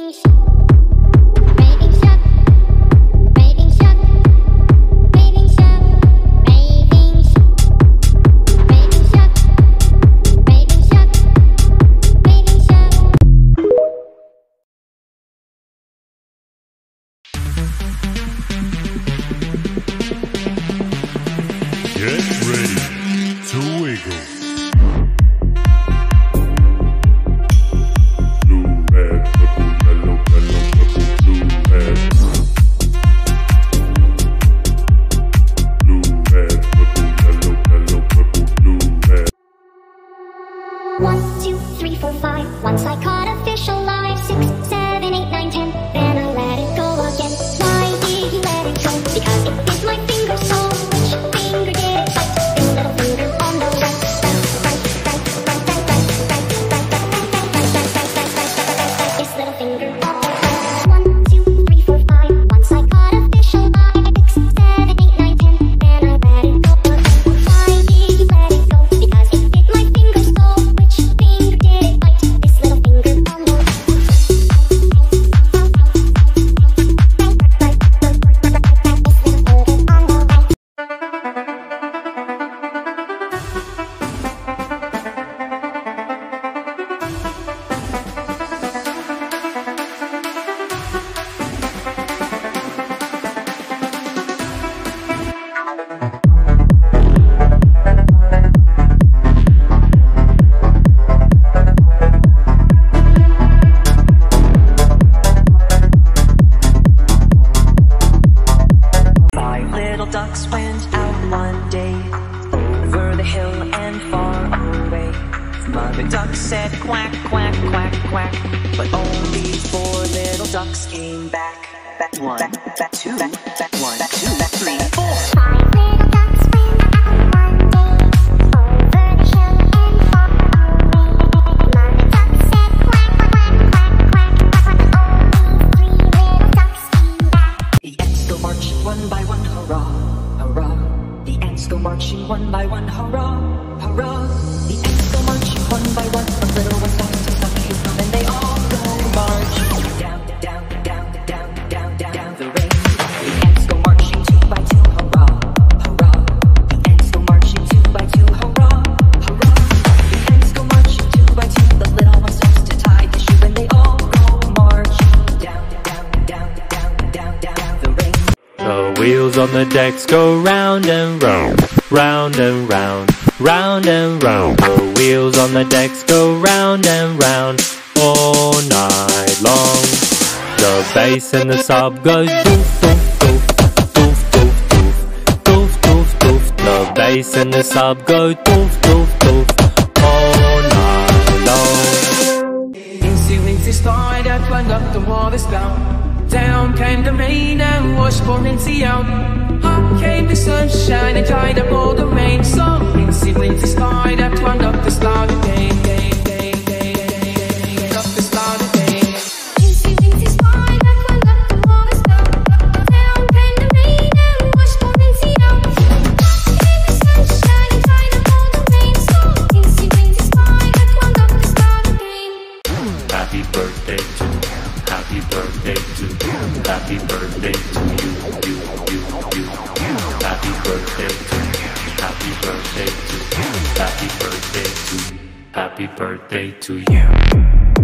On the decks go round and round, round and round, round and round. The wheels on the decks go round and round all night long. The bass and the sub goes doof doof doof, doof doof doof, doof doof doof. The bass and the sub go doof doof doof all night long. Incidents started up and up the wall is down. Down came the rain and washed Valencia out. Up came the sunshine and dried up all the rain. So incidents started up and up the start of day, day, day, day, day, up the start of day. Incidents started up and up the wall is down. Down came the rain and washed Valencia out. Up came the sunshine and dried up all the rain. So incidents started up and up the start of day. Happy birthday to you. Happy birthday to you. Happy birthday to you. Happy birthday to you. Happy birthday to you. Happy birthday to you. Happy birthday to you.